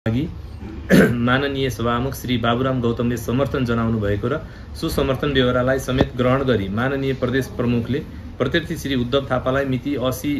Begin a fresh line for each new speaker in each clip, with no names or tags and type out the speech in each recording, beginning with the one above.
लागि माननीय सभामुख श्री बाबुराम गौतमले समर्थन जनाउनु भएको र सुसमर्थन व्यवहारलाई समेत ग्रहण गरी माननीय प्रदेश प्रमुखले प्रत्यर्थी श्री उद्धव थापालाई मिति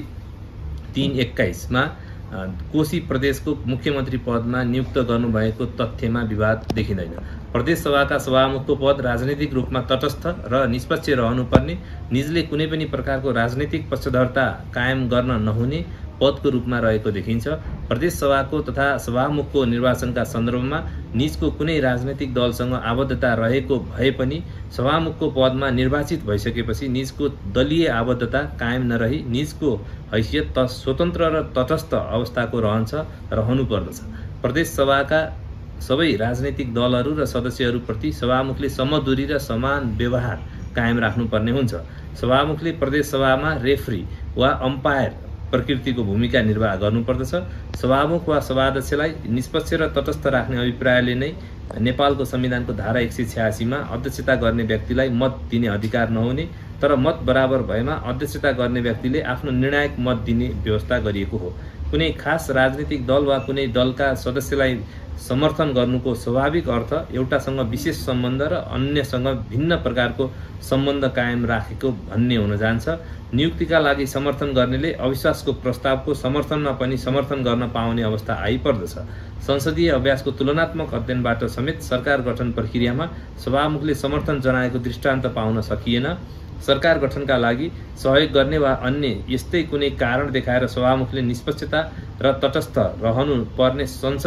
80/3/21 मा कोशी प्रदेशको मुख्यमन्त्री पदमा नियुक्त गर्नुभएको तथ्यमा विवाद देखिँदैन। प्रदेश सभाका सभामुखको पद राजनीतिक रूपमा तटस्थ र निष्पक्ष रहनुपर्ने, निजले कुनै पनि प्रकारको राजनीतिक पक्षधरता कायम गर्न नहुने पदको रूपमा रहेको देखिन्छ। प्रदेश सभाको तथा सभामुखको निर्वाचनका सन्दर्भमा निजको कुनै राजनैतिक दलसँग आबद्धता रहेको भए पनि सभामुखको पदमा निर्वाचित भइसकेपछि निजको दलीय आबद्धता कायम नरही निजको हैसियत स्वतन्त्र र तटस्थ अवस्थाको रहनु पर्दछ। प्रदेश सभाका सबै राजनैतिक दलहरू र सदस्यहरूप्रति सभामुखले समदूरी र समान व्यवहार कायम राख्नुपर्ने हुन्छ। सभामुखले प्रदेश सभामा रेफ्री वा अम्पायर प्रकृतिको भूमिका निर्वाह गर्नुपर्दछ। सभामुख वा सभाध्यक्षलाई निष्पक्ष र तटस्थ राख्ने अभिप्रायले नै नेपालको संविधानको धारा 186 मा अध्यक्षता गर्ने व्यक्तिलाई मत दिने अधिकार नहुने, तर मत बराबर भएमा अध्यक्षता गर्ने व्यक्तिले आफ्नो निर्णायक मत दिने व्यवस्था गरिएको हो। कुनै खास राजनीतिक दल वा कुनै दलका सदस्यलाई समर्थन गर्नुको स्वाभाविक अर्थ एउटासँग विशेष सम्बन्ध र अन्यसँग भिन्न प्रकारको सम्बन्ध कायम राखेको भन्ने हुन जान्छ। नियुक्तिका लागि समर्थन गर्नेले अविश्वासको प्रस्तावको समर्थनमा पनि समर्थन गर्न पाउने अवस्था आइपर्दछ। संसदीय अभ्यासको तुलनात्मक अध्ययनबाट समेत सरकार गठन प्रक्रियामा सभामुखले समर्थन जनाएको दृष्टान्त पाउन सकिएन। सरकार गठनका लागि सहयोग गर्ने वा अन्य यस्तै कुनै कारण देखाएर सभामुखले निष्पक्षता र तटस्थ रहनु पर्ने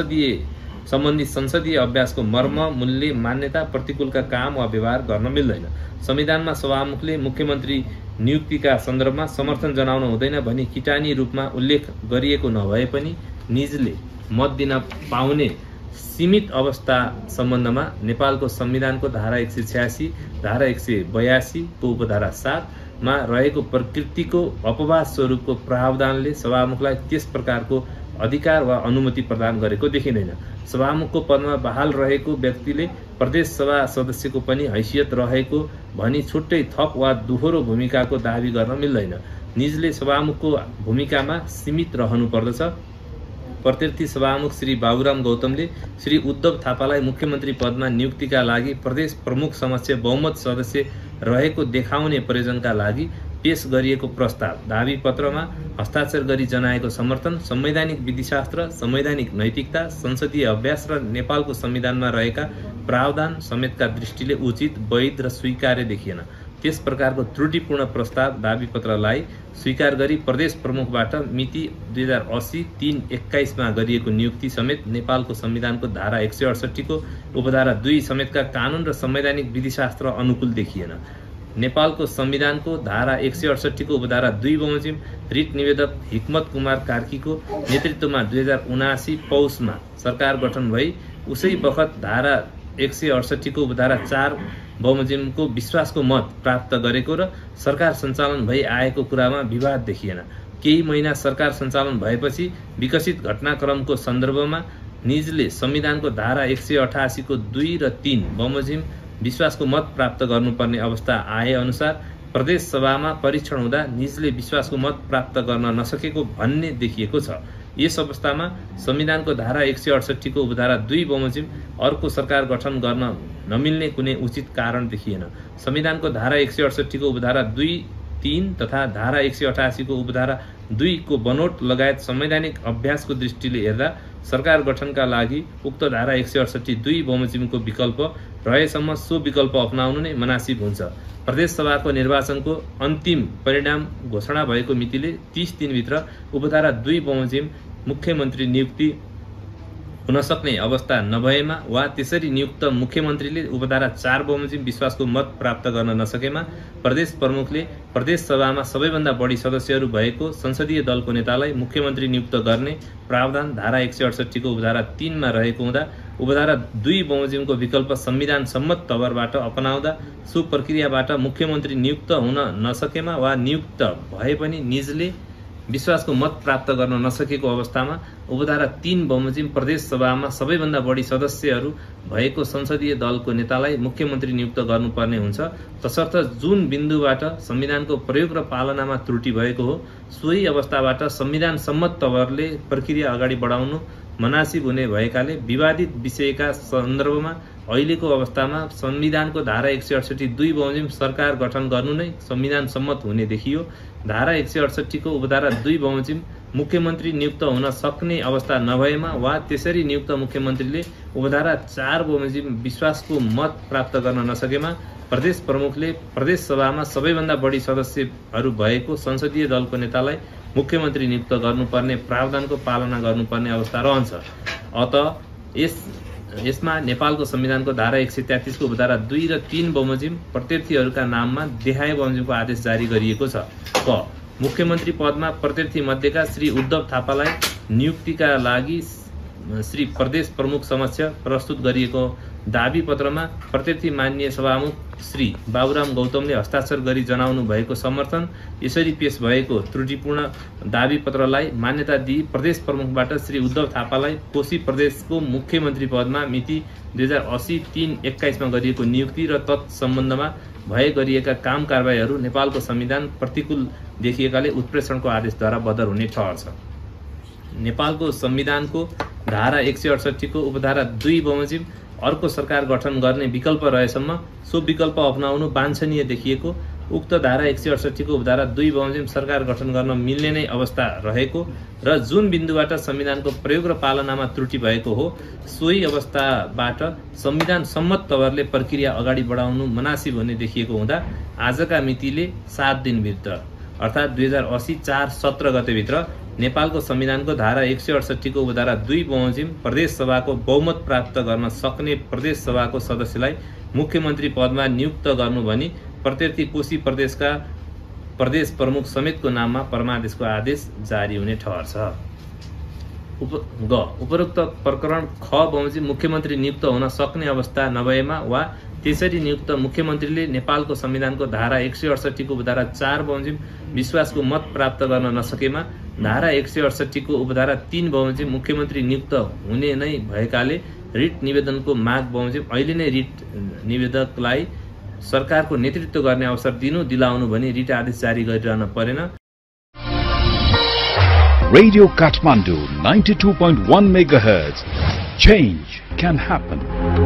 सम्बन्धी संसदीय अभ्यासको मर्म, मूल्य, मान्यता प्रतिकूलका काम वा व्यवहार गर्न मिल्दैन। संविधानमा सभामुखले मुख्यमन्त्री नियुक्तिका सन्दर्भमा समर्थन जनाउन हुँदैन भनी किटानी रूपमा उल्लेख गरिएको नभए पनि निजले मत दिन पाउने सीमित अवस्था सम्बन्धमा नेपालको संविधानको धारा 186, धारा 182 को उपधारा 7 मा रहेको प्रकृतिको अपवाद स्वरूपको प्रावधानले सभामुखलाई त्यस प्रकारको अधिकार वा अनुमति प्रदान गरेको देखिँदैन। सभामुखको पदमा बहाल रहेको व्यक्तिले प्रदेश सभा सदस्यको पनि हैसियत रहेको भनी छुट्टै थप वा दोहोरो भूमिकाको दावी गर्न मिल्दैन। निजले सभामुखको भूमिकामा सीमित रहनु पर्दछ। प्रत्यर्थी सभामुख श्री बाबुराम गौतमले श्री उद्धव थापालाई मुख्यमन्त्री पदमा नियुक्तिका लागि प्रदेश प्रमुख समक्ष बहुमत सदस्य रहेको देखाउने प्रयोजनका लागि पेश गरिएको प्रस्ताव, दावी पत्रमा हस्ताक्षर गरी जनाएको समर्थन संवैधानिक विधिशास्त्र, संवैधानिक नैतिकता, संसदीय अभ्यास र नेपालको संविधानमा रहेका प्रावधान समेतका दृष्टिले उचित, वैध र स्वीकार्य देखिएन। त्यस प्रकारको त्रुटिपूर्ण प्रस्ताव, दावी पत्रलाई स्वीकार गरी प्रदेश प्रमुखबाट मिति 2080/3/21 मा गरिएको नियुक्ति समेत नेपालको संविधानको धारा 168 को उपधारा 2 समेतका कानून र संवैधानिक विधिशास्त्र अनुकूल देखिएन। नेपालको संविधानको धारा 168 को उपधारा 2 बमोजिम रिट निवेदक हिक्मत कुमार कार्कीको नेतृत्वमा 2079 पौषमा सरकार गठन भई उसै बखत धारा 168 को उपधारा 4 बमोजिमको विश्वासको मत प्राप्त गरेको र सरकार सञ्चालन भई आएको कुरामा विवाद देखिएन। केही महिना सरकार सञ्चालन भएपछि विकसित घटनाक्रमको सन्दर्भमा निजले संविधानको धारा 188 को 2 र 3 बमोजिम विश्वासको मत प्राप्त गर्नुपर्ने अवस्था आए अनुसार प्रदेश सभामा परीक्षण हुँदा निजले विश्वासको मत प्राप्त गर्न नसकेको भन्ने देखिएको छ। यस अवस्थामा संविधानको धारा 168 को उपधारा 2 बमोजिम अर्को सरकार गठन गर्न नमिल्ने कुनै उचित कारण देखिएन। संविधानको धारा 168 को उपधारा 2, 3 तथा धारा 188 को उपधारा 2 को बनोट लगायत संवैधानिक अभ्यासको दृष्टिले हेर्दा सरकार गठनका लागि उक्त धारा 168 2 बमोजिमको विकल्प रहेसम्म सो विकल्प अपनाउनु नै मनासिब हुन्छ। प्रदेश सभाको निर्वाचनको अन्तिम परिणाम घोषणा भएको मितिले 30 दिनभित्र उपधारा 2 बमोजिम मुख्यमन्त्री नियुक्ति हुन सक्ने अवस्था नभएमा वा त्यसरी नियुक्त मुख्यमन्त्रीले उपधारा 4 बमोजिम विश्वासको मत प्राप्त गर्न नसकेमा प्रदेश प्रमुखले प्रदेश सभामा सबैभन्दा बढी सदस्यहरू भएको संसदीय दलको नेतालाई मुख्यमन्त्री नियुक्त गर्ने प्रावधान धारा 168 को उपधारा 3 मा रहेको हुँदा उपधारा 2 बमोजिमको विकल्प संविधान सम्मत तवरबाट अपनाउँदा सो प्रक्रियाबाट मुख्यमन्त्री नियुक्त हुन नसकेमा वा नियुक्त भए पनि निजले विश्वासको मत प्राप्त गर्न नसकेको अवस्थामा उपधारा 3 बमोजिम प्रदेश सभामा सबैभन्दा बढी सदस्यहरू भएको संसदीय दलको नेतालाई मुख्यमन्त्री नियुक्त गर्नुपर्ने हुन्छ। तसर्थ जुन बिन्दुबाट संविधानको प्रयोग र पालनामा त्रुटि भएको हो सोही अवस्थाबाट संविधान सम्मत तवरले प्रक्रिया अगाडि बढाउनु मनासिब हुने भएकाले विवादित विषयका सन्दर्भमा अहिलेको अवस्थामा संविधानको धारा 168 2 बमोजिम सरकार गठन गर्नु नै संविधान सम्मत हुने देखियो। धारा 168 को उपधारा 2 बमोजिम मुख्यमन्त्री नियुक्त हुन सक्ने अवस्था नभएमा वा त्यसरी नियुक्त मुख्यमन्त्रीले उपधारा 4 बमोजिम विश्वासको मत प्राप्त गर्न नसकेमा प्रदेश प्रमुखले प्रदेश सभामा सबैभन्दा बढी सदस्यहरू भएको संसदीय दलको नेतालाई मुख्यमन्त्री नियुक्त गर्नुपर्ने प्रावधानको पालना गर्नुपर्ने अवस्था रहन्छ। अत यसमा नेपालको संविधानको धारा 133 को उपधारा 2 र 3 बमोजिम प्रत्यार्थीहरूका नाममा देखाए बमोजिमको आदेश जारी गरिएको छ। क मुख्यमन्त्री पदमा प्रत्यार्थी मध्येका श्री उद्धव थापालाई नियुक्तिका लागि श्री प्रदेश प्रमुख समक्ष प्रस्तुत गरिएको दाबी पत्रमा प्रत्यार्थी माननीय सभामुख श्री बाबुराम गौतमले हस्ताक्षर गरी जनाउनु भएको समर्थन यसरी पेश भएको त्रुटिपूर्ण दाबी पत्रलाई मान्यता दिई प्रदेश प्रमुखबाट श्री उद्धव थापालाई कोशी प्रदेशको मुख्यमन्त्री पदमा मिति 2080-3-21 मा गरिएको नियुक्ति र तत्सम्बन्धमा भए गरिएका काम कारबाहीहरू नेपालको संविधान प्रतिकूल देखिएकाले उत्प्रेषणको आदेशद्वारा बदर हुने ठहर्छ। नेपालको संविधानको धारा 168 को उपधारा 2 बमोजिम अर्को सरकार गठन गर्ने विकल्प रहेसम्म सो विकल्प अपनाउनु वाञ्छनीय देखिएको, उक्त धारा 168 को उपधारा 2 बमोजिम सरकार गठन गर्न मिल्ने नै अवस्था रहेको र जुन बिन्दुबाट संविधानको प्रयोग र पालनामा त्रुटि भएको हो सोही अवस्थाबाट संविधान सम्मत तवरले प्रक्रिया अगाडि बढाउनु मनासिब हुने देखिएको हुँदा आजका मितिले 7 दिनभित्र अर्थात् 2080-4-17 गतेभित्र नेपालको संविधानको धारा 168 को उपधारा 2 बमोजिम प्रदेश सभाको बहुमत प्राप्त गर्न सक्ने प्रदेश सभाको सदस्यलाई मुख्यमन्त्री पदमा नियुक्त गर्नु भनी प्रत्यार्थी कोशी प्रदेशका प्रदेश प्रमुख समेतको नाममा परमादेशको आदेश जारी हुने ठहर्छ। उपरोक्त प्रकरण ख बमोजिम मुख्यमन्त्री नियुक्त हुन सक्ने अवस्था नभएमा वा त्यसरी नियुक्त मुख्यमन्त्रीले नेपालको संविधानको धारा 168 को उपधारा 4 बमोजिम विश्वासको मत प्राप्त गर्न नसकेमा धारा 168 को उपधारा 3 बमोजिम मुख्यमन्त्री नियुक्त हुने नै भएकाले रिट निवेदनको माग बमोजिम अहिले नै रिट निवेदकलाई सरकारको नेतृत्व गर्ने अवसर दिलाउनु भनी रिट आदेश जारी गरिरहन परेन।
Radio Kathmandu 92.1 MHz. Change can happen.